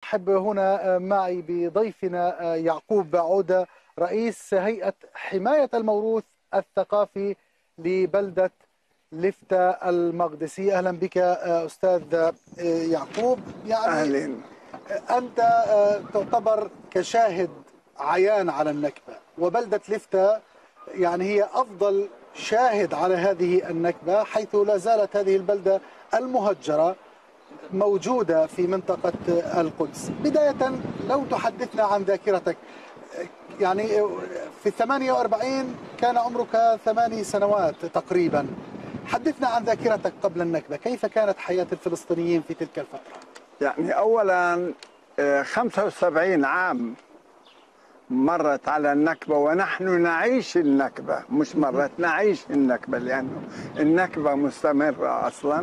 أرحب هنا معي بضيفنا يعقوب عودة، رئيس هيئة حماية الموروث الثقافي لبلدة لفتة المقدسي. أهلا بك أستاذ يعقوب. أهلا. أنت تعتبر كشاهد عيان على النكبة، وبلدة لفتة يعني هي أفضل شاهد على هذه النكبة، حيث لا زالت هذه البلدة المهجرة موجودة في منطقة القدس. بداية لو تحدثنا عن ذاكرتك، يعني في 48 كان عمرك 8 سنوات تقريبا. حدثنا عن ذاكرتك قبل النكبة، كيف كانت حياة الفلسطينيين في تلك الفترة؟ يعني أولا 75 عام مرت على النكبة ونحن نعيش النكبة، مش مرت، نعيش النكبة لأنه النكبة مستمرة أصلا.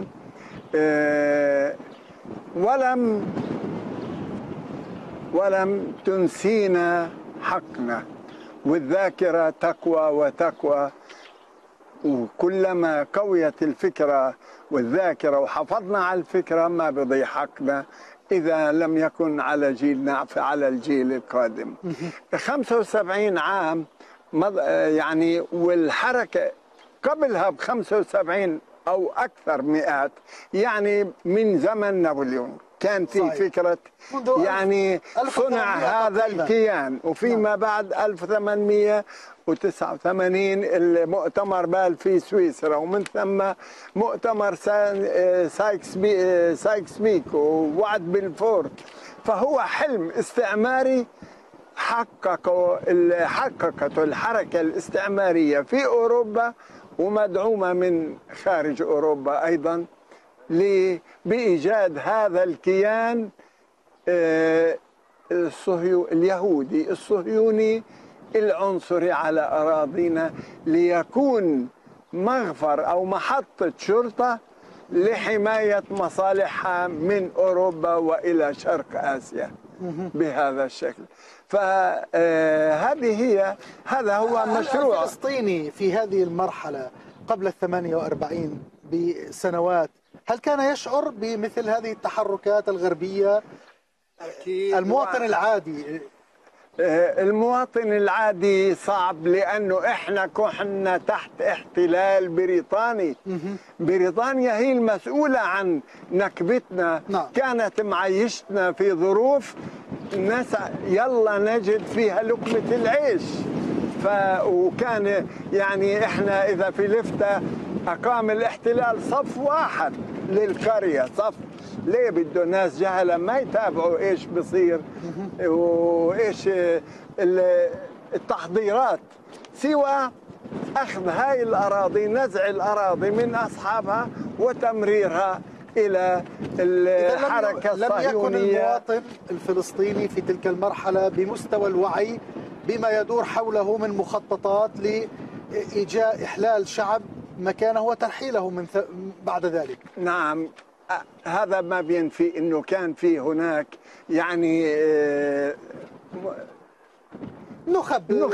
ولم تنسينا حقنا، والذاكرة تقوى وتقوى، وكلما قويت الفكرة والذاكرة وحافظنا على الفكرة ما بضيع حقنا إذا لم يكن على جيلنا على الجيل القادم. 75 عام يعني، والحركة قبلها ب 75 أو أكثر مئات، يعني من زمن نابليون كان في فكرة يعني صنع هذا الكيان. وفيما بعد 1889 المؤتمر بال في سويسرا، ومن ثم مؤتمر سايكس بيكو ووعد بلفور. فهو حلم استعماري حققته الحركة الاستعمارية في أوروبا، ومدعومة من خارج أوروبا أيضا، بإيجاد هذا الكيان اليهودي الصهيوني العنصري على أراضينا، ليكون مغفر أو محطة شرطة لحماية مصالحها من أوروبا وإلى شرق آسيا بهذا الشكل. هذا هو مشروع الفلسطيني في هذه المرحلة قبل 48 بسنوات. هل كان يشعر بمثل هذه التحركات الغربية؟ المواطن العادي المواطن العادي صعب، لأنه إحنا كنا تحت احتلال بريطاني. بريطانيا هي المسؤولة عن نكبتنا. كانت معيشتنا في ظروف يلا نجد فيها لقمة العيش. وكان يعني إحنا إذا في لفتة أقام الاحتلال صف واحد للقرية، صف ليه بده ناس جهلة ما يتابعوا ايش بصير وايش التحضيرات، سوى اخذ هاي الاراضي، نزع الاراضي من اصحابها وتمريرها الى الحركة الصهيونية. لم يكن المواطن الفلسطيني في تلك المرحلة بمستوى الوعي بما يدور حوله من مخططات لإيجاء إحلال شعب مكانه وترحيله من بعد ذلك. نعم، هذا ما بينفي انه كان في هناك يعني نخب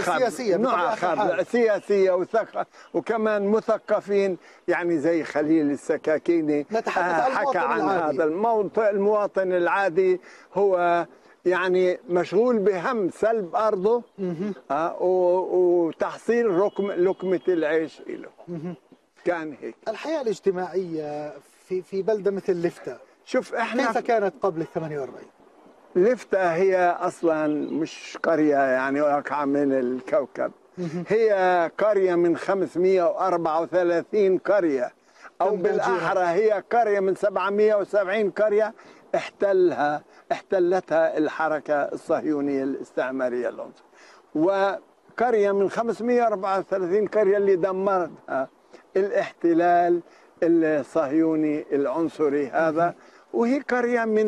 سياسية وكمان مثقفين، يعني زي خليل السكاكيني حكى عن هذا. المواطن العادي هو يعني مشغول بهم سلب أرضه وتحصيل لقمة العيش له. كان هيك الحياة الاجتماعية في بلدة مثل لفتة. شوف احنا كيف كانت قبل 48؟ لفتة هي اصلا مش قرية يعني واقعة من الكوكب. هي قرية من 534 قرية، او بالاحرى هي قرية من 770 قرية احتلتها الحركة الصهيونية الاستعمارية العنصرية، وقرية من 534 قرية اللي دمرتها الاحتلال الصهيوني العنصري هذا. وهي قرية من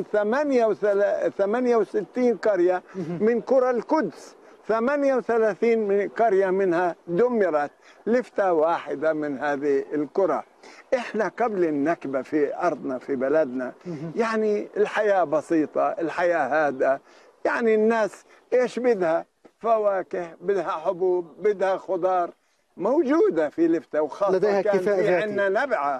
68 قرية من قرى القدس، 38 من قرية منها دمرت، لفتة واحدة من هذه القرى. احنا قبل النكبة في أرضنا في بلدنا يعني الحياة بسيطة، الحياة هادئة، يعني الناس ايش بدها؟ فواكه، بدها حبوب، بدها خضار، موجودة في لفتة، وخاصة لديها كان كفاءة في ذاتي. عندنا نبعة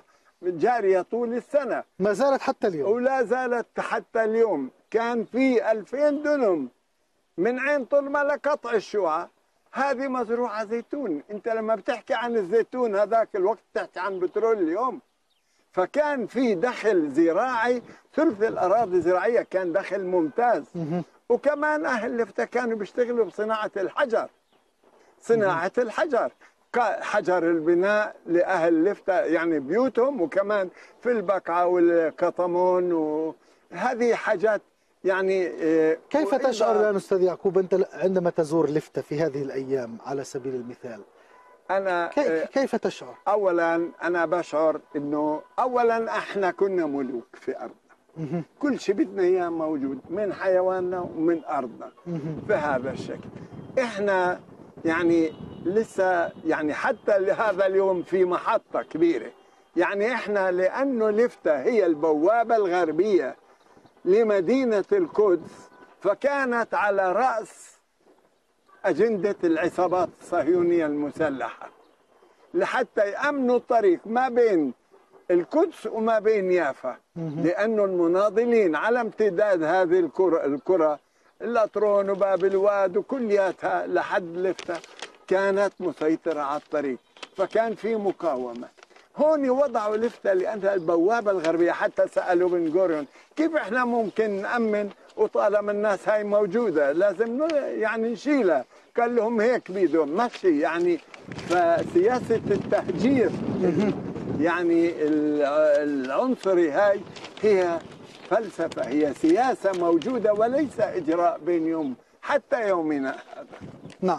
جارية طول السنة، ما زالت حتى اليوم. ولا زالت حتى اليوم. كان في 2000 دنم من عين طلمة لقطع الشوعة، هذه مزروعة زيتون. انت لما بتحكي عن الزيتون هذاك الوقت تحكي عن بترول اليوم. فكان في دخل زراعي، ثلث الأراضي زراعية كان دخل ممتاز. وكمان أهل لفتة كانوا بيشتغلوا بصناعة الحجر، صناعة الحجر، حجر البناء لأهل لفتة يعني بيوتهم، وكمان في البقعة والقطمون، وهذه حاجات يعني. كيف تشعر الآن أستاذ يعقوب أنت عندما تزور لفتة في هذه الأيام على سبيل المثال؟ أنا كيف تشعر؟ أولا أنا بشعر أنه أولا إحنا كنا ملوك في أرضنا، كل شيء بدنا إياه موجود من حيواننا ومن أرضنا بهذا الشكل. إحنا يعني لسه يعني حتى لهذا اليوم في محطة كبيرة. يعني إحنا لأنه لفتة هي البوابة الغربية لمدينة القدس، فكانت على رأس أجندة العصابات الصهيونية المسلحة لحتى يأمنوا الطريق ما بين القدس وما بين يافا، لأنه المناضلين على امتداد هذه القرى الأطرون وباب الواد وكلياتها لحد لفتة كانت مسيطرة على الطريق، فكان في مقاومة. هون وضعوا لفتة لأنها البوابة الغربية. حتى سألوا بن غوريون كيف احنا ممكن نأمن وطالما الناس هاي موجودة لازم يعني نشيلها؟ قال لهم هيك بيدهم مشي يعني. فسياسة التهجير يعني العنصري هاي هي فلسفة، هي سياسة موجودة وليس إجراء بين يوم حتى يومنا هذا. نعم.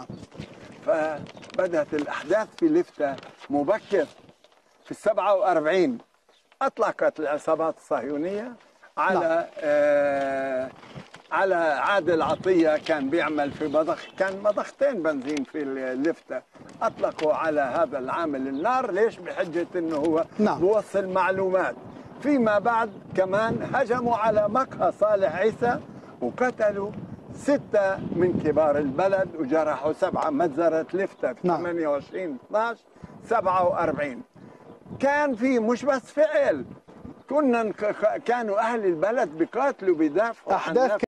فبدأت الأحداث في لفتة مبكر. في 47 أطلقت العصابات الصهيونية على على عادل عطية، كان بيعمل في مضخ، كان مضختين بنزين في اللفتة. أطلقوا على هذا العامل النار. ليش؟ بحجة أنه هو بوصل معلومات. فيما بعد كمان هجموا على مقهى صالح عيسى وقتلوا 6 من كبار البلد وجرحوا 7. مجزرة لفتة في 28/12/47 كان في مش بس فعل، كانوا أهل البلد بيقاتلوا بيدافعوا عن